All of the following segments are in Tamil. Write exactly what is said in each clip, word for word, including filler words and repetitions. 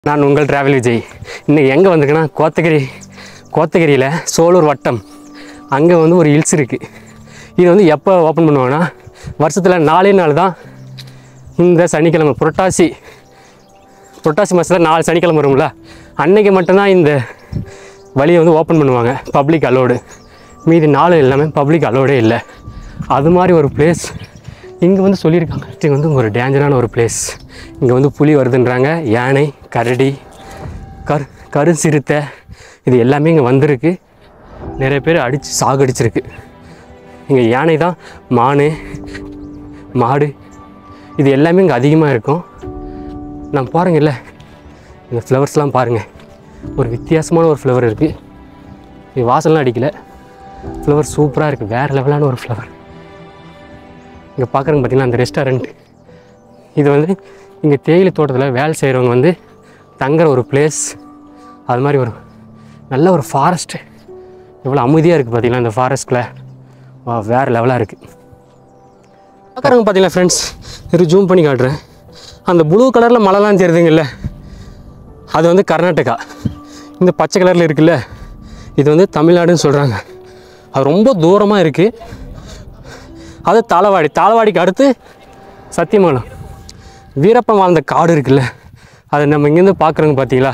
நான் உங்கள் டிராவல் விஜய். இன்றைக்கி எங்கே வந்திருக்கேன்னா கோத்தகிரி கோத்தகிரியில் சோலூர் வட்டம் அங்கே வந்து ஒரு ஹில்ஸ் இருக்குது. இது வந்து எப்போ ஓப்பன் பண்ணுவாங்கன்னா வருஷத்தில் நாலே நாள் தான். இந்த சனிக்கிழமை புரட்டாசி புரட்டாசி மாதத்தில் நாலு சனிக்கிழமை வரும்ல, அன்றைக்கி மட்டும்தான் இந்த வழியை வந்து ஓப்பன் பண்ணுவாங்க. Public allowed. மீதி நாலு எல்லாமே பப்ளிக் அலோடே இல்லை. அது மாதிரி ஒரு பிளேஸ் இங்கே வந்து சொல்லியிருக்காங்க. இது வந்து ஒரு டேஞ்சரான ஒரு பிளேஸ். இங்கே வந்து புலி வருதுன்றாங்க, யானை, கரடி, கரு கரு சிறுத்தை இது எல்லாமே இங்கே வந்திருக்கு. நிறைய பேர் அடித்து சாகடிச்சிருக்கு. இங்கே யானை தான், மான், மாடு இது எல்லாமே இங்கே அதிகமாக இருக்கும். நான் பாருங்கள்ல, இந்த ஃப்ளவர்ஸ்லாம் பாருங்கள். ஒரு வித்தியாசமான ஒரு ஃப்ளவர் இருக்குது. இது வாசல்லாம் அடிக்கலை. ஃப்ளவர் சூப்பராக இருக்குது. வேறு லெவலான ஒரு ஃப்ளவர். இங்கே பார்க்குறவங்க பார்த்திங்கன்னா அந்த ரெஸ்டாரண்ட் இது வந்து இங்கே தேயிலை தோட்டத்தில் வேலை செய்கிறவங்க வந்து தங்குற ஒரு பிளேஸ். அது மாதிரி ஒரு நல்ல ஒரு ஃபாரஸ்ட்டு. எவ்வளோ அமைதியாக இருக்குது பார்த்திங்கன்னா இந்த ஃபாரஸ்ட்டில். வா, வேறு லெவலாக இருக்குது. பார்க்குறவங்க பார்த்திங்கன்னா ஃப்ரெண்ட்ஸ், இது ஜூம் பண்ணி காட்டுறேன். அந்த ப்ளூ கலரில் மலைலாம் தெரியுதுங்கல்ல, அது வந்து கர்நாடகா. இந்த பச்சை கலரில் இருக்குல்ல, இது வந்து தமிழ்நாடுன்னு சொல்கிறாங்க. அது ரொம்ப தூரமாக இருக்குது. அது தாளவாடி. தாளவாடிக்கு அடுத்து சத்தியமங்கலம். வீரப்பன் வாழ்ந்த காடு இருக்குல்ல, அதை நம்ம இங்கேருந்து பார்க்குறோங்க பார்த்தீங்களா.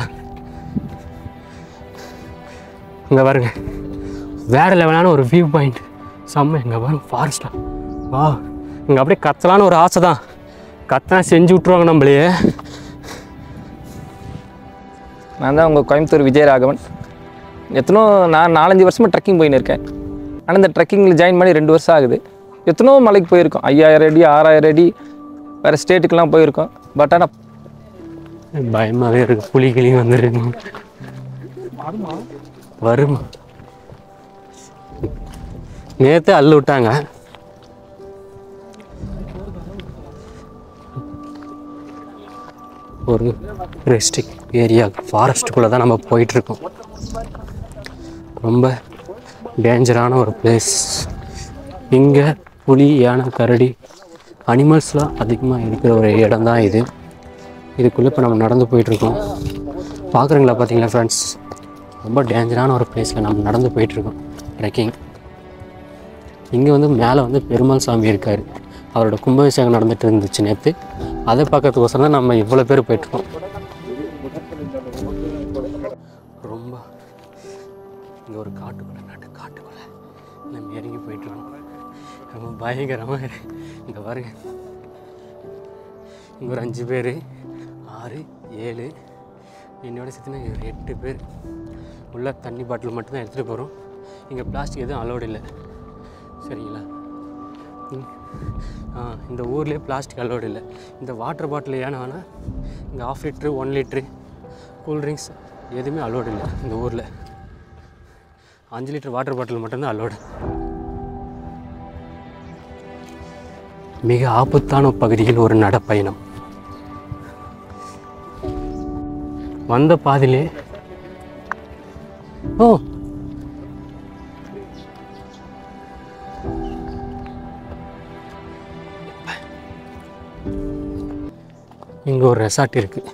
இங்கே பாருங்க, வேறு லெவலான ஒரு வியூ பாயிண்ட். செம்ம. இங்கே பாருங்க ஃபாரஸ்ட்டாக. வா, இங்கே அப்படியே கத்தலான்னு ஒரு ஆசை தான். கத்தனா செஞ்சு விட்ருவாங்க நம்மளையே. நான் தான் உங்கள் கோயம்புத்தூர் விஜயராகவன். எத்தனோ நான் நாலஞ்சு வருஷமாக ட்ரெக்கிங் போயின்னு இருக்கேன். ஆனால் இந்த ட்ரெக்கிங்கில் ஜாயின் பண்ணி ரெண்டு வருஷம் ஆகுது. எத்தனோ மலைக்கு போயிருக்கோம். ஐயாயிரம் அடி, ஆறாயிரம் அடி, வேறு ஸ்டேட்டுக்கெலாம் போயிருக்கோம். பட் ஆனால் பயமாகவே இருக்குது. புலிகளையும் வந்துருக்கு. வருமா? நேற்று அள்ளு விட்டாங்க. ஒரு ரெஸ்ட்ரிக் ஏரியா ஃபாரஸ்ட்டுக்குள்ளே தான் நம்ம போயிட்டுருக்கோம். ரொம்ப டேஞ்சரான ஒரு பிளேஸ். இங்கே புலி, யானை, கரடி அனிமல்ஸ்லாம் அதிகமாக இருக்கிற ஒரு இடம் தான் இது. இதுக்குள்ளே இப்போ நம்ம நடந்து போயிட்டுருக்கோம். பார்க்குறீங்களா பார்த்தீங்களா ஃப்ரெண்ட்ஸ், ரொம்ப டேஞ்சரான ஒரு பிளேஸில் நம்ம நடந்து போயிட்டுருக்கோம் ட்ரெக்கிங். இங்கே வந்து மேலே வந்து பெருமாள் சாமி இருக்கார். அவரோட கும்பாபிஷேகம் நடந்துகிட்டு இருந்துச்சு நேற்று. அதை பார்க்கறதுக்கோசரம் தான் நம்ம இவ்வளோ பேர் போயிட்டுருக்கோம். ரொம்ப இங்கே ஒரு காட்டுக்குள்ளே நாட்டு காட்டுக்குள்ளே நம்ம இறங்கி போயிட்டுருக்கோம். ரொம்ப பயங்கரமாக இங்கே பாருங்க. இங்கே ஒரு அஞ்சு பேர், ஆறு ஏழு என்னோட சேர்த்துனா ஒரு எட்டு பேர். உள்ள தண்ணி பாட்டில் மட்டும்தான் எடுத்துகிட்டு போகிறோம். இங்கே பிளாஸ்டிக் எதுவும் அலோடு இல்லை, சரிங்களா. ஆ, இந்த ஊர்லேயே பிளாஸ்டிக் அலோடு இல்லை. இந்த வாட்டர் பாட்டில் ஏன்னா ஆனால் இங்கே half litre, one litre cool drinks எதுவுமே அலோடு இல்லை. இந்த ஊரில் அஞ்சு லிட்டர் வாட்டர் பாட்டில் மட்டும்தான் அலோடு. மிக ஆபத்தான பகுதியில் ஒரு நடப்பயணம். வந்த பாதிலே ஓ இங்கே ஒரு ரெசார்ட் இருக்குது.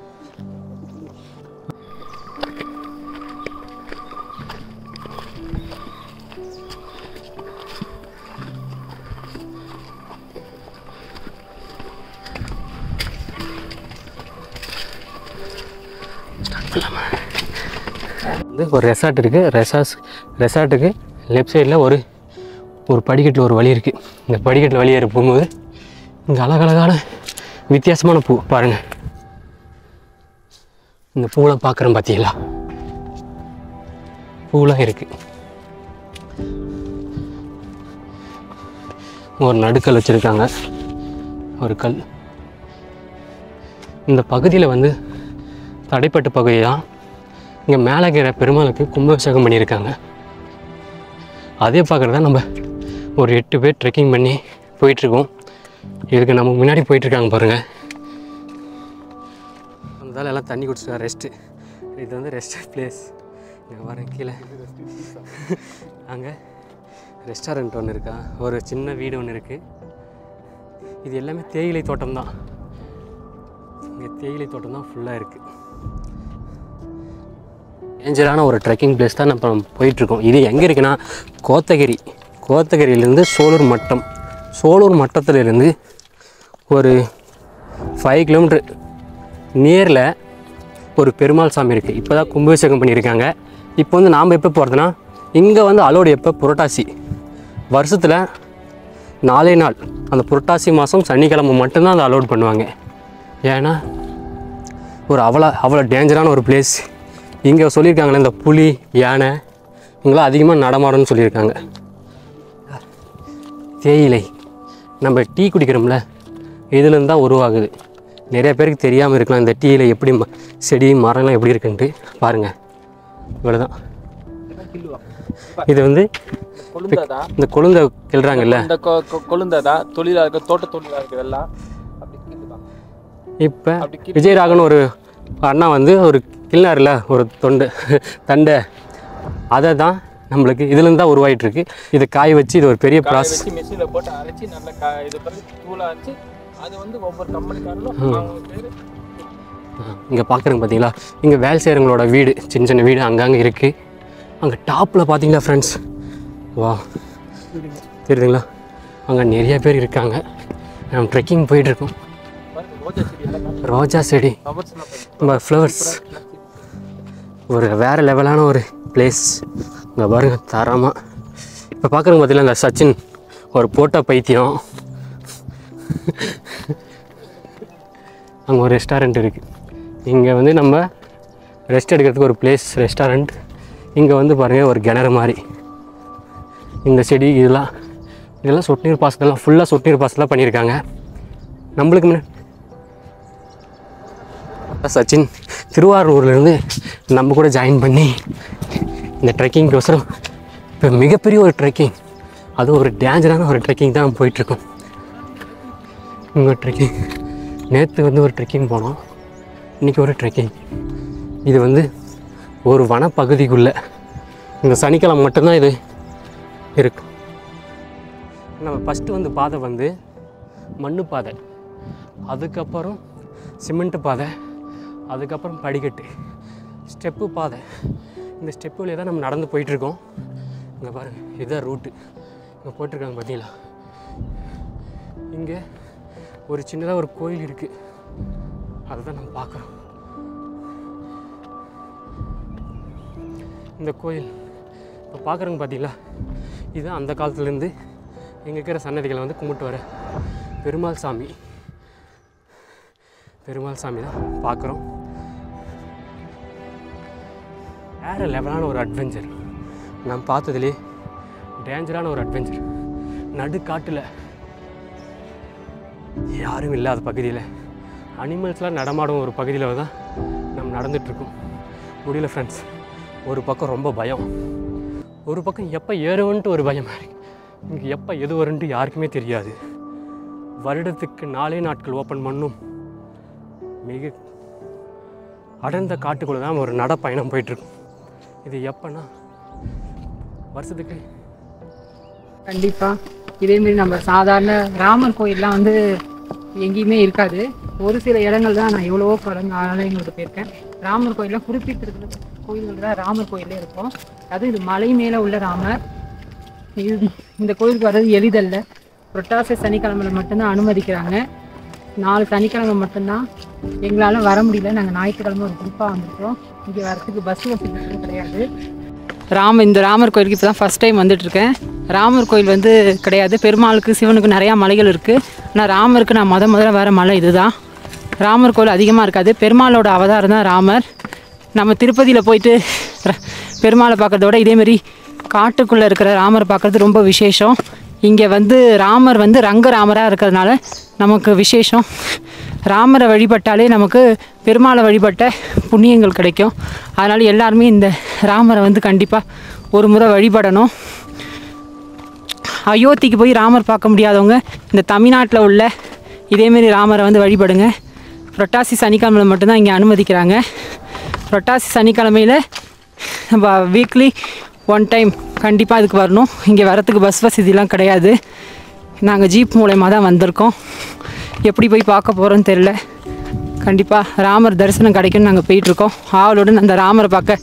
வந்து ஒரு ரெசார்ட் இருக்குது. ரெசார்ட்ஸ் ரெசார்ட்டுக்கு லெஃப்ட் சைடில் ஒரு ஒரு படிக்கட்டில் ஒரு வழி இருக்குது. இந்த படிக்கட்டில் வழி ஏறி போகும்போது இங்கே அழகழகான வித்தியாசமான பூ பாருங்கள். இந்த பூலாம் பார்க்குறோம் பார்த்தீங்களா, பூலாம் இருக்குது. ஒரு நடுக்கல் வச்சுருக்காங்க, ஒரு கல். இந்த பகுதியில் வந்து தடைப்பட்ட பகுதி தான். இங்கே மேலே இருக்கிற பெருமாளுக்கு கும்பாபிஷேகம் பண்ணியிருக்காங்க. அதே பார்க்குறது தான் நம்ம ஒரு எட்டு பேர் ட்ரெக்கிங் பண்ணி போயிட்டுருக்கோம். இதுக்கு நம்ம முன்னாடி போயிட்டுருக்காங்க பாருங்கள். அதனால எல்லாம் தண்ணி குடிச்சிட்டா ரெஸ்ட்டு. இது வந்து ரெஸ்ட் பிளேஸ். இங்கே பாருங்க கீழே அங்கே ரெஸ்டாரண்ட் ஒன்று இருக்கா, ஒரு சின்ன வீடு ஒன்று இருக்குது. இது எல்லாமே தேயிலை தோட்டம் தான். இங்கே தேயிலை தோட்டம் தான் ஃபுல்லாக இருக்குது. டேஞ்சரான ஒரு ட்ரெக்கிங் பிளேஸ் தான் நம்ம போயிட்டுருக்கோம். இது எங்கே இருக்குன்னா கோத்தகிரி. கோத்தகிரியிலேருந்து சோலூர் மட்டம். சோலூர் மட்டத்திலிருந்து ஒரு ஃபைவ் கிலோமீட்டர் நியரில் ஒரு பெருமாள் சாமி இருக்குது. இப்போ தான் கும்பாபிஷேகம் பண்ணியிருக்காங்க. இப்போ வந்து நாம் எப்போ போகிறதுனா இங்கே வந்து அலோடு எப்போ புரட்டாசி வருஷத்தில் நாலே நாள், அந்த புரட்டாசி மாதம் சனிக்கிழமை மட்டும்தான் அதை அலோட் பண்ணுவாங்க. ஏன்னா ஒரு அவ்வளோ அவ்வளோ டேஞ்சரான ஒரு பிளேஸ். இங்கே சொல்லியிருக்காங்களே இந்த புலி யானை இங்கெல்லாம் அதிகமாக நடமாடும்னு சொல்லியிருக்காங்க. தேயிலை நம்ம டீ குடிக்கிறோம்ல இதுலேருந்து தான் உருவாகுது. நிறைய பேருக்கு தெரியாமல் இருக்கலாம் இந்த டீயில் எப்படி ம செடி மரம்லாம் எப்படி இருக்குன்ட்டு. பாருங்கள், இவ்வளோ தான். இது வந்து இந்த கொழுந்தை கிள்றாங்கல்ல, இந்த கொழுந்ததா தொழிலாக தோட்ட தொழிலாக இருக்குது எல்லாம். இப்போ விஜயராகவன் ஒரு அண்ணா வந்து ஒரு கிள்னாரில் ஒரு தொண்டு தண்டை, அதை தான் நம்மளுக்கு இதுலேருந்து தான் உருவாகிட்டுருக்கு. இதை காய வச்சு இது ஒரு பெரிய ப்ராசஸ். மிஷினில் போட்டு அரைச்சி நல்லா கா இது பிறகு தூளாக அரைச்சி அது வந்து ஒவ்வொரு கம்பெனிக்காரங்களும் இங்கே பார்க்குறங்க பார்த்தீங்களா, இங்கே வேலை செய்கிறவங்களோட வீடு சின்ன சின்ன வீடு அங்கங்கே இருக்குது. அங்கே டாப்பில் பார்த்தீங்களா ஃப்ரெண்ட்ஸ், வா தெரியுதுங்களா, அங்கே நிறைய பேர் இருக்காங்க. நம்ம ட்ரெக்கிங் போயிட்டுருக்கோம். ரோஜா செடி, நம்ம ஃப்ளவர்ஸ், ஒரு வேறு லெவலான ஒரு பிளேஸ். இங்கே பாருங்க தரமாக. இப்போ பார்க்குறவங்க பார்த்தீங்களா இந்த சச்சின் ஒரு போட்டோ பைத்தியம். அங்கே ஒரு ரெஸ்டாரண்ட் இருக்குது. இங்கே வந்து நம்ம ரெஸ்ட் எடுக்கிறதுக்கு ஒரு பிளேஸ் ரெஸ்டாரண்ட். இங்கே வந்து பாருங்கள் ஒரு கிணறு மாதிரி. இந்த செடி இதெல்லாம் இதெல்லாம் சொட்டு நீர் பாசனெல்லாம் ஃபுல்லாக சொட்டு நீர் பாசனெலாம் பண்ணியிருக்காங்க. நம்மளுக்கு முன்னாடி சச்சின் திருவாரூர்லேருந்து நம்ம கூட ஜாயின் பண்ணி இந்த ட்ரெக்கிங்க்கோசரம் இப்போ மிகப்பெரிய ஒரு ட்ரெக்கிங், அது ஒரு டேஞ்சரான ஒரு ட்ரெக்கிங் தான் போயிட்டுருக்கோம். இங்கே ட்ரெக்கிங் நேற்று வந்து ஒரு ட்ரெக்கிங் போனோம், இன்றைக்கி ஒரு ட்ரெக்கிங். இது வந்து ஒரு வனப்பகுதிக்குள்ளே இந்த சனிக்கிழமை மட்டும்தான் இது இருக்கும். நம்ம ஃபஸ்ட்டு வந்து பாதை வந்து மண் பாதை, அதுக்கப்புறம் சிமெண்ட்டு பாதை, அதுக்கப்புறம் படிக்கட்டு, ஸ்டெப்பு பாதை. இந்த ஸ்டெப்புலேயே தான் நம்ம நடந்து போயிட்டுருக்கோம். இங்கே பாருங்கள், இதுதான் ரூட்டு. இங்கே போட்டிருக்காங்க பார்த்தீங்களா. இங்கே ஒரு சின்னதாக ஒரு கோயில் இருக்குது, அதை தான் நம்ம பார்க்குறோம். இந்த கோயில் இப்போ பார்க்குறோங்க பார்த்தீங்களா, இதுதான் அந்த காலத்துலேருந்து இங்கே இருக்கிற சன்னதிகளை வந்து கும்பிட்டு வர பெருமாள் சாமி. பெருமாள் சாமி தான் பார்க்குறோம். வேறு லெவலான ஒரு அட்வென்ச்சர், நான் பார்த்ததுலே டேஞ்சரான ஒரு அட்வென்ச்சர். நடுக்காட்டில் யாரும் இல்லாத பகுதியில் அனிமல்ஸ்லாம் நடமாடும் ஒரு பகுதியில் தான் நம்ம நடந்துகிட்ருக்கோம். முடியல ஃப்ரெண்ட்ஸ். ஒரு பக்கம் ரொம்ப பயம், ஒரு பக்கம் எப்போ ஏறுவன்ட்டு ஒரு பயம். இங்கே எப்போ எது வரும்ன்ட்டு யாருக்குமே தெரியாது. வருடத்துக்கு நாலே நாட்கள் ஓப்பன் பண்ணும் மிக அடர்ந்த காட்டுக்குள்ளே தான் ஒரு நடப்பயணம் போயிட்டுருக்கும். இது எப்போன்னா வருஷத்துக்கு கண்டிப்பாக இதேமாரி நம்ம சாதாரண ராமர் கோயிலெலாம் வந்து எங்கேயுமே இருக்காது. ஒரு சில இடங்கள் தான் நான் எவ்வளவோ படங்க ஆலயங்களுக்கு போயிருக்கேன். ராமர் கோயிலெலாம் குறிப்பிட்டிருக்கிற கோயில்கள் தான் ராமர் கோயிலே இருக்கும். அதுவும் இது மலை மேலே உள்ள ராமர். இது இந்த கோயிலுக்கு வர்றது எளிதல்ல. புரட்டாசி சனிக்கிழமையில் மட்டும்தான் அனுமதிக்கிறாங்க. நாலு சனிக்கிழமை மட்டும்தான் எங்களால் வர முடியல. நாங்கள் ஞாயிற்றுக்கிழமை ஒரு குரூப்பாக வந்துருக்கோம். இங்கே வரத்துக்கு பஸ் வசதி கிடையாது. ராம இந்த ராமர் கோயிலுக்கு இப்போ தான் ஃபஸ்ட் டைம் வந்துட்டுருக்கேன். ராமர் கோயில் வந்து கிடையாது. பெருமாளுக்கு சிவனுக்கு நிறையா மலைகள் இருக்குது. ஆனால் ராமருக்கு நான் முத முதல்ல வர மலை இது தான். ராமர் கோயில் அதிகமாக இருக்காது. பெருமாளோட அவதாரம் தான் ராமர். நம்ம திருப்பதியில் போயிட்டு பெருமாளை பார்க்குறதோட இதேமாரி காட்டுக்குள்ளே இருக்கிற ராமரை பார்க்குறது ரொம்ப விசேஷம். இங்கே வந்து ராமர் வந்து ரங்கராமராக இருக்கிறதுனால நமக்கு விசேஷம். ராமரை வழிபட்டாலே நமக்கு பெருமாளை வழிபட்ட புண்ணியங்கள் கிடைக்கும். அதனால் எல்லாருமே இந்த ராமரை வந்து கண்டிப்பாக ஒரு முறை வழிபடணும். அயோத்திக்கு போய் ராமர் பார்க்க முடியாதவங்க இந்த தமிழ்நாட்டில் உள்ள இதேமாரி ராமரை வந்து வழிபடுங்க. புரட்டாசி சனிக்கிழமையில் மட்டும்தான் இங்கே அனுமதிக்கிறாங்க. புரட்டாசி சனிக்கிழமையில் நம்ம வீக்லி ஒன் டைம் கண்டிப்பாக இதுக்கு வரணும். இங்கே வரத்துக்கு பஸ் வசதிலாம் கிடையாது. நாங்கள் ஜீப் மூலயமா தான் வந்திருக்கோம். எப்படி போய் பார்க்க போகிறோன்னு தெரில. கண்டிப்பாக ராமர் தரிசனம் கிடைக்கும்னு நாங்கள் போயிட்டுருக்கோம். ஆவலுடன் அந்த ராமரை பார்க்க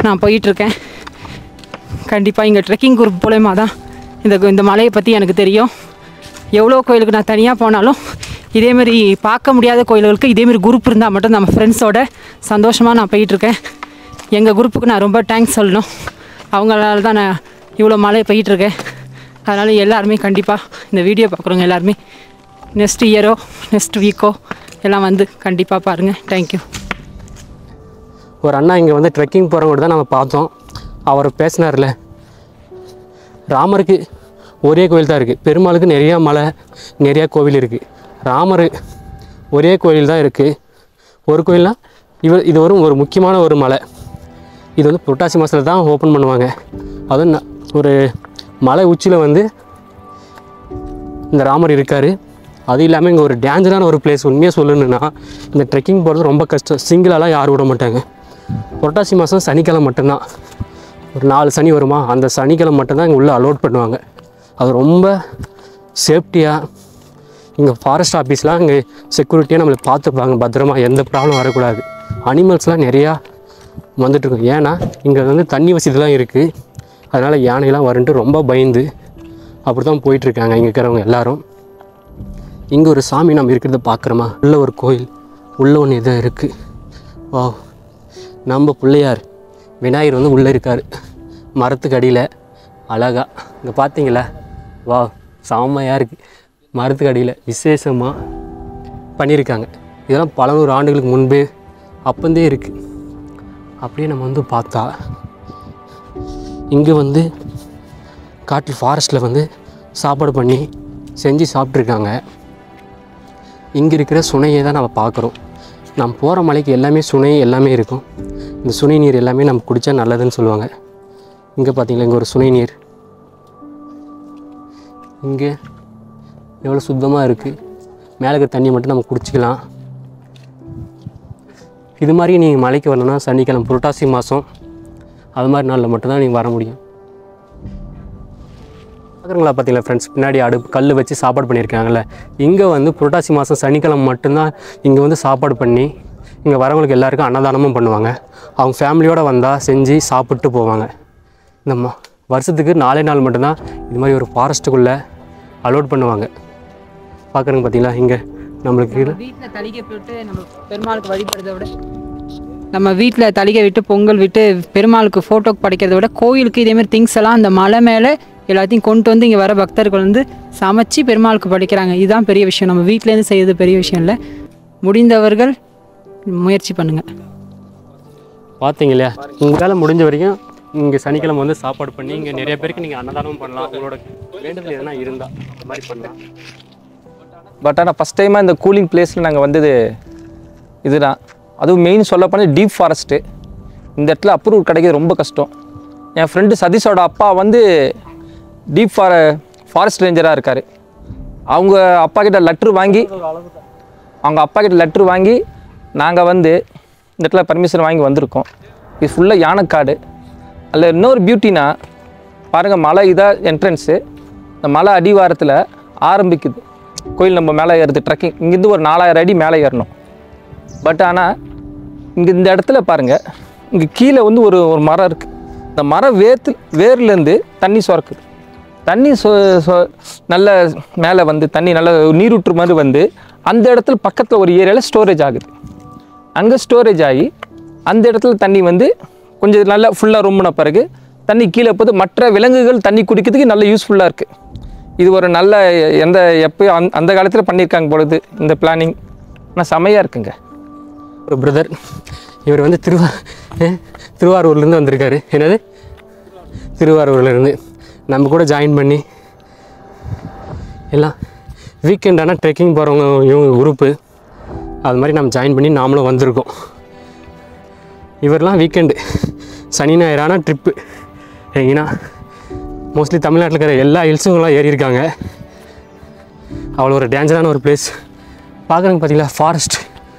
நான் போயிட்டுருக்கேன். கண்டிப்பாக இங்கே ட்ரெக்கிங் குரூப் மூலயமா தான் இந்த இந்த மலையை பற்றி எனக்கு தெரியும். எவ்வளோ கோயிலுக்கு நான் தனியாக போனாலும் இதேமாரி பார்க்க முடியாத கோயில்களுக்கு இதேமாரி குரூப் இருந்தால் மட்டும் நம்ம ஃப்ரெண்ட்ஸோட சந்தோஷமாக நான் போயிட்டுருக்கேன். எங்கள் குரூப்புக்கு நான் ரொம்ப தேங்க்ஸ் சொல்லணும். அவங்களால தான் நான் இவ்வளோ மலையை போயிட்டுருக்கேன். அதனால் எல்லாருமே கண்டிப்பாக இந்த வீடியோ பார்க்குறவங்க எல்லாருமே நெக்ஸ்ட் இயரோ நெக்ஸ்ட் வீக்கோ எல்லாம் வந்து கண்டிப்பாக பாருங்கள். தேங்க்யூ. ஒரு அண்ணா இங்கே வந்து ட்ரெக்கிங் போகிறவங்க தான் நம்ம பார்த்தோம். அவர் பேசினார்ல, ராமருக்கு ஒரே கோயில் தான் இருக்குது. பெருமாளுக்கு நிறையா மலை நிறையா கோவில் இருக்குது. ராமர் ஒரே கோயில் தான் இருக்குது. ஒரு கோயில்னால் இவர் இது ஒரு ஒரு முக்கியமான ஒரு மலை. இது வந்து புரட்டாசி மாதத்தில் தான் ஓப்பன் பண்ணுவாங்க. அதுவும் ந- ஒரு மலை உச்சியில் வந்து இந்த ராமர் இருக்கார். அது இல்லாமல் இங்கே ஒரு டேஞ்சரான ஒரு பிளேஸ். உண்மையாக சொல்லணுன்னா இந்த ட்ரெக்கிங் போகிறது ரொம்ப கஷ்டம். சிங்கிளாலாம் யாரும் விட மாட்டாங்க. புரட்டாசி மாதம் சனிக்கிழமை மட்டும்தான், ஒரு நாலு சனி வருமா, அந்த சனிக்கிழமை மட்டும்தான் இங்கே உள்ளே அலோட் பண்ணுவாங்க. அது ரொம்ப சேஃப்டியாக இங்கே ஃபாரஸ்ட் ஆஃபீஸ்லாம் இங்கே செக்யூரிட்டியாக நம்மளுக்கு பார்த்துப்பாங்க. பத்திரமா எந்த ப்ராப்ளம் வரக்கூடாது. அனிமல்ஸ்லாம் நிறையா வந்துட்டுருக்கும். ஏன்னா இங்கே வந்து தண்ணி வசதிலாம் இருக்குது. அதனால் யானைலாம் வருன்ட்டு ரொம்ப பயந்து அப்படி தான் போயிட்டுருக்காங்க இங்கே இருக்கிறவங்க எல்லாரும். இங்கே ஒரு சாமி நம்ம இருக்கிறத பார்க்குறோமா, உள்ள ஒரு கோயில் உள்ள ஒன்று இதாக இருக்குது. வா, நம்ம பிள்ளையார் விநாயகர் வந்து உள்ளே இருக்கார் மரத்துக்கு அடியில் அழகாக. இங்கே பார்த்தீங்களா, வா செம்மையாக இருக்குது. மரத்துக்கு அடியில் விசேஷமாக பண்ணியிருக்காங்க. இதெல்லாம் பல நூறு ஆண்டுகளுக்கு முன்பே அப்பந்தே இருக்குது. அப்படியே நம்ம வந்து பார்த்தா இங்கே வந்து காட்டில் ஃபாரஸ்ட்டில் வந்து சாப்பாடு பண்ணி செஞ்சு சாப்பிட்ருக்காங்க. இங்கே இருக்கிற சுனையை தான் நம்ம பார்க்குறோம். நம்ம போகிற மலைக்கு எல்லாமே சுனை எல்லாமே இருக்கும். இந்த சுனை நீர் எல்லாமே நம்ம குடித்தா நல்லதுன்னு சொல்லுவாங்க. இங்கே பார்த்தீங்களா, இங்கே ஒரு சுனை நீர் இங்கே எவ்வளோ சுத்தமாக இருக்குது. மேலே இருக்கிற தண்ணியை மட்டும் நம்ம குடிச்சிக்கலாம். இது மாதிரி நீங்கள் மலைக்கு வரணும்னா சனிக்கிழமை புரட்டாசி மாதம் அது மாதிரி நாளில் மட்டும்தான் நீங்கள் வர முடியும். பார்க்குறீங்களா, பார்த்தீங்களா ஃப்ரெண்ட்ஸ், பின்னாடி அடுப்பு கல் வச்சு சாப்பாடு பண்ணியிருக்காங்கல்ல. இங்கே வந்து புரட்டாசி மாதம் சனிக்கிழமை மட்டும்தான் இங்கே வந்து சாப்பாடு பண்ணி இங்கே வரவங்களுக்கு எல்லாருக்கும் அன்னதானமும் பண்ணுவாங்க. அவங்க ஃபேமிலியோடு வந்தால் செஞ்சு சாப்பிட்டு போவாங்க. இந்த மா வருஷத்துக்கு நாலே நாள் மட்டும்தான் இது மாதிரி ஒரு ஃபாரஸ்ட்டுக்குள்ளே அலோட் பண்ணுவாங்க. பார்க்குறங்க பார்த்தீங்களா, இங்கே நம்மளுக்கு வீட்டில் தளிகை போட்டு நம்ம பெருமாளுக்கு வழிபடுறத விட, நம்ம வீட்டில் தளிகை விட்டு பொங்கல் விட்டு பெருமாளுக்கு ஃபோட்டோக்கு படைக்கிறத விட கோயிலுக்கு இதேமாதிரி திங்ஸ் எல்லாம் அந்த மலை மேலே எல்லாத்தையும் கொண்டு வந்து இங்கே வர பக்தர்கள் வந்து சமைச்சு பெருமாளுக்கு படைக்கிறாங்க. இதுதான் பெரிய விஷயம். நம்ம வீட்டிலேருந்து செய்கிறது பெரிய விஷயம் இல்லை. முடிந்தவர்கள் முயற்சி பண்ணுங்கள். பார்த்தீங்களா, உங்களால் முடிஞ்ச வரைக்கும் இங்கே சனிக்கிழமை வந்து சாப்பாடு பண்ணி இங்கே நிறைய பேருக்கு நீங்கள் அன்னதானமும் பண்ணலாம். உங்களோட வேண்டுதல் எதனா இருந்தால் இந்த மாதிரி பண்ணலாம். பட் ஆனால் ஃபஸ்ட் டைமாக இந்த கூலிங் பிளேஸில் நாங்கள் வந்தது இதுதான். அதுவும் மெயின் சொல்ல போனால் டீப் ஃபாரஸ்ட்டு. இந்த இடத்துல அப்ரூவ் கிடைக்கிறது ரொம்ப கஷ்டம். என் ஃப்ரெண்டு சதீஷோட அப்பா வந்து டீப் ஃபார ஃபாரஸ்ட் ரேஞ்சராக இருக்கார். அவங்க அப்பா கிட்ட லெட்ரு வாங்கி அவங்க அப்பா கிட்ட லெட்ரு வாங்கி நாங்கள் வந்து இந்த இடத்துல பர்மிஷன் வாங்கி வந்திருக்கோம். இது ஃபுல்லாக யானைக்காடு. அதில் இன்னொரு பியூட்டினா பாருங்கள், மலை இதாக என்ட்ரன்ஸு. இந்த மலை அடிவாரத்தில் ஆரம்பிக்குது கோயில். நம்ம மேலே ஏறுது ட்ரெக்கிங். இங்கேருந்து ஒரு நாலாயிரம் அடி மேலே ஏறணும். பட் ஆனால் இங்கே இந்த இடத்துல பாருங்கள், இங்கே கீழே வந்து ஒரு ஒரு மரம் இருக்குது. இந்த மரம் வேர்த்து வேர்லேருந்து தண்ணி சுரக்குது. தண்ணி சொ சொ நல்ல மேலே வந்து தண்ணி நல்ல நீரூற்று மாதிரி வந்து அந்த இடத்துல பக்கத்தில் ஒரு ஏரியாவில் ஸ்டோரேஜ் ஆகுது. அங்கே ஸ்டோரேஜ் ஆகி அந்த இடத்துல தண்ணி வந்து கொஞ்சம் நல்லா ஃபுல்லாக ரொம்பின பிறகு தண்ணி கீழே போது மற்ற விலங்குகள் தண்ணி குடிக்கிறதுக்கு நல்ல யூஸ்ஃபுல்லாக இருக்குது. இது ஒரு நல்ல எந்த எப்போ அந் அந்த காலத்தில் பண்ணியிருக்காங்க பொழுது இந்த பிளானிங். ஆனால் செமையாக இருக்குங்க. ஒரு பிரதர், இவர் வந்து திருவா திருவாரூர்லேருந்து வந்திருக்காரு. என்னது, திருவாரூர்லேருந்து நம்ம கூட ஜாயின் பண்ணி எல்லாம் வீக்கெண்ட் ஆனால் ட்ரெக்கிங் போகிறவங்க இவங்க குரூப்பு. அது மாதிரி நம்ம ஜாயின் பண்ணி நாமளும் வந்திருக்கோம். இவரெலாம் வீக்கெண்டு சனி ஞாயிறான ட்ரிப்பு எங்கன்னா மோஸ்ட்லி தமிழ்நாட்டில் இருக்கிற எல்லா ஹில்ஸுங்களாம் ஏறி இருக்காங்க. அவ்வளோ ஒரு டேஞ்சரான ஒரு பிளேஸ். பார்க்குறங்க பார்த்தீங்களா, ஃபாரஸ்ட்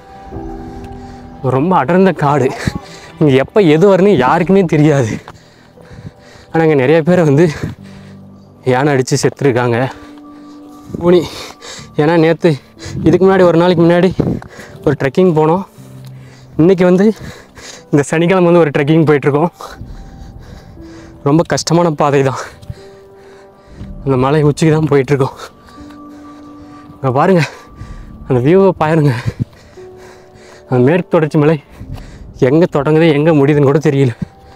ரொம்ப அடர்ந்த காடு. இங்கே எப்போ எது வரும்னு யாருக்குமே தெரியாது. ஆனால் இங்கே நிறைய பேர் வந்து யானை அடித்து செத்துருக்காங்க. பூனி ஏன்னா நேற்று இதுக்கு முன்னாடி ஒரு நாளைக்கு முன்னாடி ஒரு ட்ரெக்கிங் போனோம். இன்றைக்கி வந்து இந்த சனிக்கிழமை வந்து ஒரு ட்ரெக்கிங் போயிட்டுருக்கோம். ரொம்ப கஷ்டமான பாதை தான். அந்த மலை உச்சிக்கு தான் போயிட்டுருக்கோம். அங்கே பாருங்கள், அந்த வியூவை பாருங்க. அந்த மேற்கு தொடர்ச்சி மலை எங்கே தொடங்குது எங்கே முடியுதுன்னு கூட தெரியல.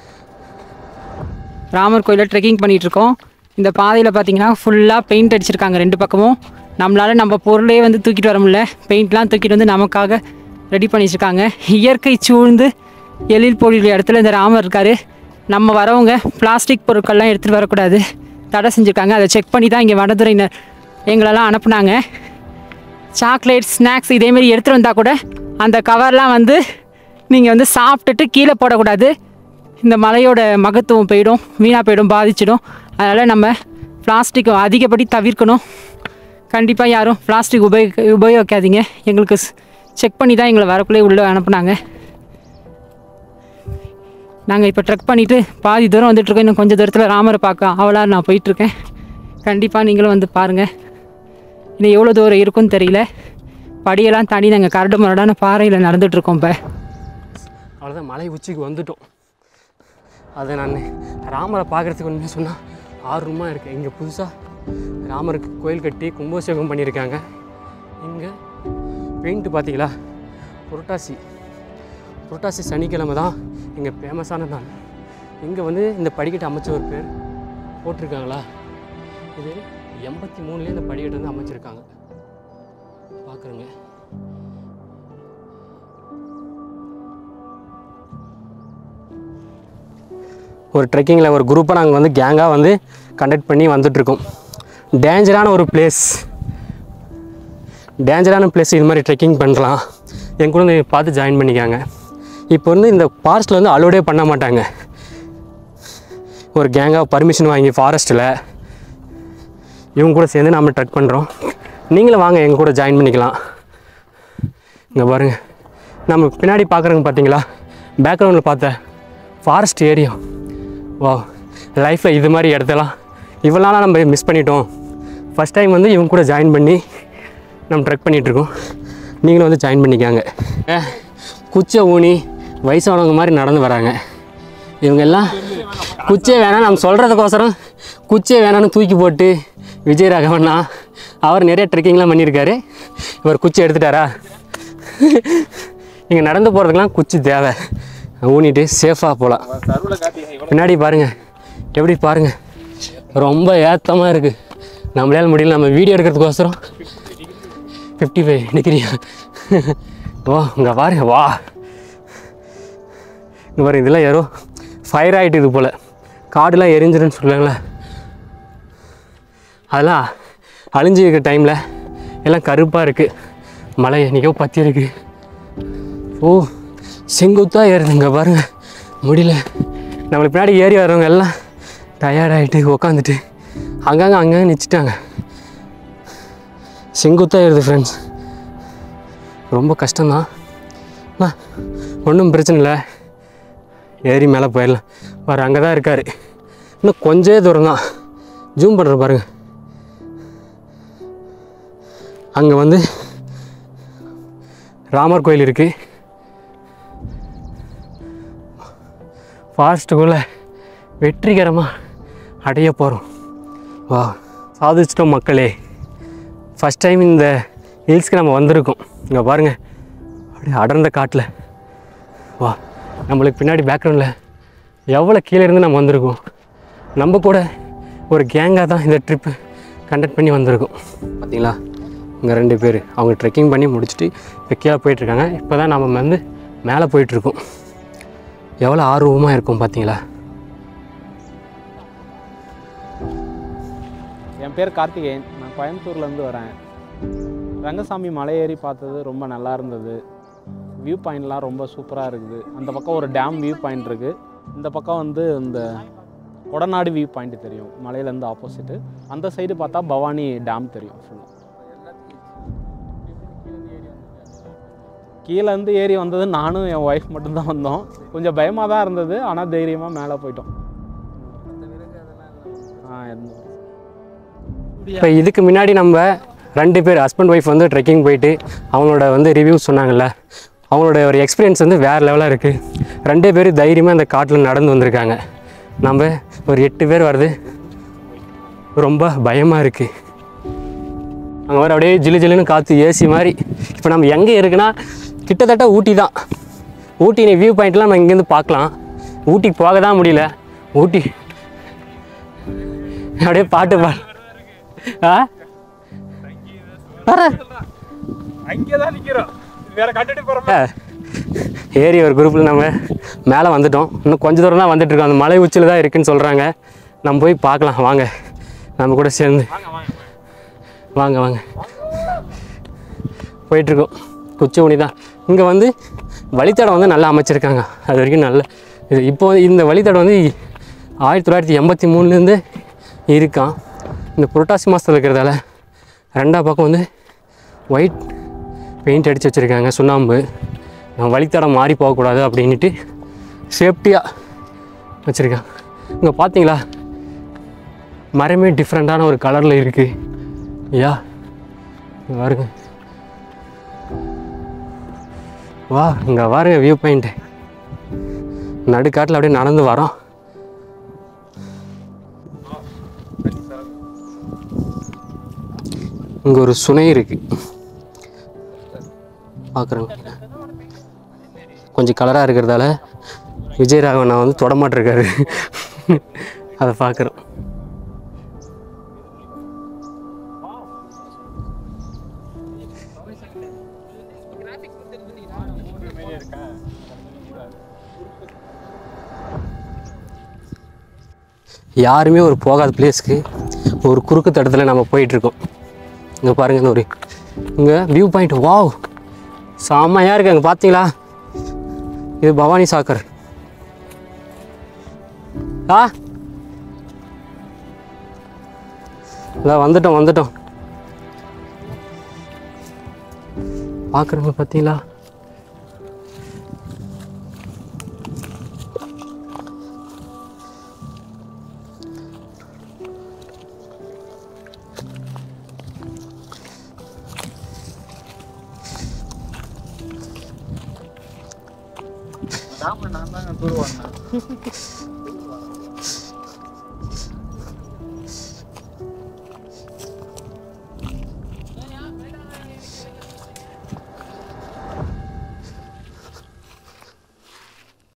ராமர் கோயிலில் ட்ரெக்கிங் பண்ணிகிட்ருக்கோம். இந்த பாதையில் பார்த்தீங்கன்னா ஃபுல்லாக பெயிண்ட் அடிச்சிருக்காங்க ரெண்டு பக்கமும். நம்மளால் நம்ம பொருளே வந்து தூக்கிட்டு வர முடியல. பெயிண்ட்லாம் தூக்கிட்டு வந்து நமக்காக ரெடி பண்ணி வச்சுருக்காங்க. இயற்கை சூழ்ந்து எழில் பொழில் இடத்துல இந்த ராமர் இருக்கார். நம்ம வரவங்க பிளாஸ்டிக் பொருட்கள்லாம் எடுத்துகிட்டு வரக்கூடாது தடை செஞ்சுருக்காங்க. அதை செக் பண்ணி தான் இங்கே வனத்துறையினர் எங்களெல்லாம் அனுப்புனாங்க. சாக்லேட் ஸ்நாக்ஸ் இதேமாரி எடுத்துகிட்டு வந்தால் கூட அந்த கவர்லாம் வந்து நீங்கள் வந்து சாப்பிட்டுட்டு கீழே போடக்கூடாது. இந்த மலையோட மகத்துவம் போயிடும், வீணாக போயிடும், பாதிச்சிடும். அதனால் நம்ம பிளாஸ்டிக் அதிகப்படி தவிர்க்கணும். கண்டிப்பாக யாரும் பிளாஸ்டிக் உபயோக உபயோகிக்காதீங்க. எங்களுக்கு செக் பண்ணி தான் எங்களை வரக்குள்ளே உள்ளே அனுப்புனாங்க. நாங்கள் இப்போ ட்ரெக் பண்ணிவிட்டு பாதி தூரம் வந்துட்டுருக்கோம். இன்னும் கொஞ்சம் தூரத்தில் ராமரை பார்க்க அவளாக நான் போயிட்டுருக்கேன். கண்டிப்பாக நீங்களும் வந்து பாருங்கள். இன்னும் எவ்வளோ தூரம் இருக்குன்னு தெரியல. படியெல்லாம் தாண்டி நாங்கள் கரடு முரடான பாறையில் நடந்துகிட்ருக்கோம். இப்போ அவ்வளோதான், மலை உச்சிக்கு வந்துட்டோம். அதை நான் ராமரை பார்க்குறதுக்கு ஒன்றுமே சொன்னால் ஆர்வமாக இருக்கேன். இங்கே புதுசாக ராமருக்கு கோயில் கட்டி கும்பாபிஷேகம் பண்ணியிருக்காங்க. இங்கே பெயிண்ட்டு பார்த்தீங்களா, புரட்டாசி புரட்டாசி சனிக்கிழமை தான் இங்கே ஃபேமஸான நாள். இங்கே வந்து இந்த படிக்கட்டு அமைச்ச ஒரு பேர் போட்டிருக்காங்களா, இது எண்பத்தி மூணுலேயே இந்த படிக்கட்டு வந்து அமைச்சிருக்காங்க. பார்க்குறேங்க. ஒரு ட்ரெக்கிங்கில் ஒரு குரூப்பாக நாங்கள் வந்து கேங்காக வந்து கண்டக்ட் பண்ணி வந்துட்ருக்கோம். டேஞ்சரான ஒரு பிளேஸ் டேஞ்சரான பிளேஸ் இது மாதிரி ட்ரெக்கிங் பண்ணலாம். என் கூட வந்து பார்த்து ஜாயின் பண்ணிக்காங்க. இப்போ வந்து இந்த ஃபாரஸ்ட்டில் வந்து அலோடே பண்ண மாட்டாங்க. ஒரு கேங்காக பர்மிஷன் வாங்கி ஃபாரஸ்ட்டில் இவங்க கூட சேர்ந்து நம்ம ட்ரெக் பண்ணுறோம். நீங்களும் வாங்க எங்கள் கூட ஜாயின் பண்ணிக்கலாம். இங்கே பாருங்கள், நம்ம பின்னாடி பார்க்குறவங்க பார்த்தீங்களா, பேக்ரவுண்டில் பார்த்த ஃபாரஸ்ட் ஏரியா. வா, லைஃப்பில் இது மாதிரி இடத்தெல்லாம் இவ்வளோ நாளாக நம்ம மிஸ் பண்ணிட்டோம். ஃபஸ்ட் டைம் வந்து இவங்க கூட ஜாயின் பண்ணி நம்ம ட்ரெக் பண்ணிகிட்ருக்கோம். நீங்களும் வந்து ஜாயின் பண்ணிக்காங்க. குச்சை ஊனி வயசானவங்க மாதிரி நடந்து வராங்க. இவங்க எல்லாம் குச்சே வேணாம் நம்ம சொல்கிறதுக்கோசரம் குச்சே வேணான்னு தூக்கி போட்டு விஜயராகவன்னா அவர் நிறைய ட்ரெக்கிங்லாம் பண்ணியிருக்காரு. இவர் குச்சி எடுத்துட்டாரா? இங்கே நடந்து போகிறதுக்கெலாம் குச்சி தேவை. ஊனிட்டு சேஃபாக போகலாம். பின்னாடி பாருங்கள், எப்படி பாருங்கள், ரொம்ப ஏற்றமாக இருக்குது. நம்மளால் முடியல. நம்ம வீடியோ எடுக்கிறதுக்கோசரம் ஃபிஃப்டி ஃபைவ் டிகிரியா ஓ இங்கே பாருங்க. வா, இங்கே பாருங்க, இதெல்லாம் யாரோ ஃபயர் ஆகிட்டு இது போல் காடுலாம் எரிஞ்சிருன்னு சொல்லுவாங்களே, அதெல்லாம் அழிஞ்சு இருக்கிற டைமில் எல்லாம் கருப்பாக இருக்குது. மலை என்றைக்கோ பற்றி இருக்குது. ஓ, செங்குத்தாக ஏறுதுங்க பாருங்கள், முடியல. நம்மளுக்கு பின்னாடி ஏறி வரவங்க எல்லாம் டயர்டாகிட்டு உக்காந்துட்டு அங்கங்கே அங்கங்கே நிச்சிட்டாங்க. செங்குத்தாக ஏறுது ஃப்ரெண்ட்ஸ், ரொம்ப கஷ்டம்தான். ஒன்றும் பிரச்சனை இல்லை, ஏறி மேலே போயிடலாம். பாரு, அங்கே தான் இருக்கார். இன்னும் கொஞ்சே தூரம் தான். ஜூம் பண்ணுற பாருங்கள். அங்கே வந்து ராமர் கோயில் இருக்குது. ஃபாரஸ்ட்டுக்குள்ளே வெற்றிகரமாக அடைய போகிறோம். வா, சாதிச்சிட்டோம் மக்களே. ஃபஸ்ட் டைம் இந்த ஹில்ஸ்க்கு நம்ம வந்திருக்கோம். இங்கே பாருங்கள், அப்படியே அடர்ந்த காட்டில். வா, நம்மளுக்கு பின்னாடி பேக்ரவுண்டில் எவ்வளோ கீழே இருந்து நம்ம வந்திருக்கோம். நம்ம கூட ஒரு கேங்காக தான் இந்த ட்ரிப்பு கண்டக்ட் பண்ணி வந்திருக்கோம். பார்த்தீங்களா, இங்கே ரெண்டு பேர் அவங்க ட்ரெக்கிங் பண்ணி முடிச்சுட்டு இப்போ கீழே போயிட்டுருக்காங்க. இப்போ தான் நம்ம வந்து மேலே போயிட்டுருக்கோம். எவ்வளோ ஆர்வமாக இருக்கும் பார்த்தீங்களா. என் பேர் கார்த்திகேயன், நான் கோயம்புத்தூர்லேருந்து வரேன். ரங்கசாமி மலை ஏறி பார்த்தது ரொம்ப நல்லா இருந்தது. வியூ பாயிண்ட்லாம் ரொம்ப சூப்பராக இருக்குது. அந்த பக்கம் ஒரு டேம் வியூ பாயிண்ட் இருக்குது. இந்த பக்கம் வந்து இந்த கொடநாடு வியூ பாயிண்ட் தெரியும், மலையிலேருந்து ஆப்போசிட்டு. அந்த சைடு பார்த்தா பவானி டேம் தெரியும். ஃபுல்லாக கீழேருந்து ஏறி வந்தது நானும் என் ஒய்ஃப் மட்டும்தான் வந்தோம். கொஞ்சம் பயமாக தான் இருந்தது, ஆனால் தைரியமாக மேலே போயிட்டோம். ஆ இருந்தோம். இப்போ இதுக்கு முன்னாடி நம்ம ரெண்டு பேர் ஹஸ்பண்ட் ஒய்ஃப் வந்து ட்ரெக்கிங் போயிட்டு அவங்களோட வந்து ரிவ்யூஸ் சொன்னாங்கல்ல, அவங்களோட ஒரு எக்ஸ்பீரியன்ஸ் வந்து வேறு லெவலாக இருக்குது. ரெண்டே பேர் தைரியமாக அந்த காட்டில் நடந்து வந்திருக்காங்க. நம்ம ஒரு எட்டு பேர் வர்றது ரொம்ப பயமாக இருக்குது. அங்கே வர அப்படியே ஜிலு ஜிலுன்னு காற்று ஏசி மாதிரி. இப்போ நம்ம எங்கே இருக்குன்னா கிட்டத்தட்ட ஊட்டி தான். ஊட்டி நீ வியூ பாயிண்ட்லாம் நம்ம இங்கேருந்து பார்க்கலாம். ஊட்டிக்கு போக தான் முடியல. ஊட்டி அப்படியே பாட்டு பா ஆ ஏறி ஒரு குரூப்பில் நம்ம மேலே வந்துட்டோம். இன்னும் கொஞ்சம் தூரம் தான் வந்துட்டுருக்கோம். அந்த மலை உச்சியில் தான் இருக்குதுன்னு சொல்கிறாங்க. நம்ம போய் பார்க்கலாம் வாங்க. நம்ம கூட சேர்ந்து வாங்க வாங்க போயிட்டுருக்கோம். குச்சி உனி தான். இங்கே வந்து வழித்தடம் வந்து நல்லா அமைச்சிருக்காங்க. அது வரைக்கும் நல்ல இது. இப்போ இந்த வழித்தடம் வந்து ஆயிரத்தி தொள்ளாயிரத்தி எண்பத்தி மூணுலேருந்து இருக்கான். இந்த புரட்டாசி மாதத்தில் இருக்கிறதால ரெண்டாம் பக்கம் வந்து ஒயிட் பெயிண்ட் அடித்து வச்சுருக்காங்க, சுண்ணாம்பு. வழித்தடம் மாறி போகக்கூடாது அப்படின்ட்டு சேஃப்டியாக வச்சுருக்காங்க. இங்கே பார்த்தீங்களா மரமே டிஃப்ரெண்ட்டான ஒரு கலரில் இருக்குது. ஐயா பாருங்க, வா இங்கே பாருங்க வியூ பாயிண்ட்டு. நடுக்காட்டில் அப்படியே நடந்து வரோம். இங்கே ஒரு சுனை இருக்குது பார்க்குறேங்க. கொஞ்சம் கலராக இருக்கிறதால விஜயராகவன் நான் வந்து தொடமாட்டிருக்காரு. அதை பார்க்குறோம். யாருமே ஒரு போகாத பிளேஸ்க்கு ஒரு குறுக்கு தடத்தில் நம்ம போயிட்டுருக்கோம். இங்கே பாருங்கள் இந்த ஒரு இங்கே வியூ பாயிண்ட். வாவ் செம்மையாக இருக்குது. அங்கே பார்த்தீங்களா இது பவானி சாக்கர். ஆ இல்லை வந்துட்டோம் வந்துட்டோம் பார்க்குறவங்க பார்த்தீங்களா.